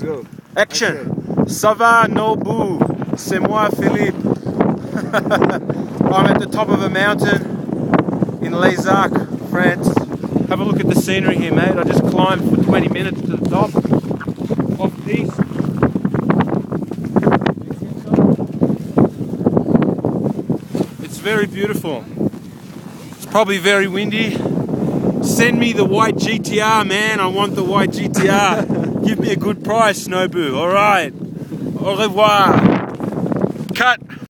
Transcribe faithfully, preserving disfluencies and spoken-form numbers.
go. Action. Action. Ça va, Nobu? C'est moi, Philippe. I'm at the top of a mountain in Les Arcs, France. Have a look at the scenery here, mate. I just climbed for twenty minutes to the top of the east. It's very beautiful. It's probably very windy. Send me the white G T R, man. I want the white G T R. Give me a good price, Nobu. All right. Au revoir. Cut.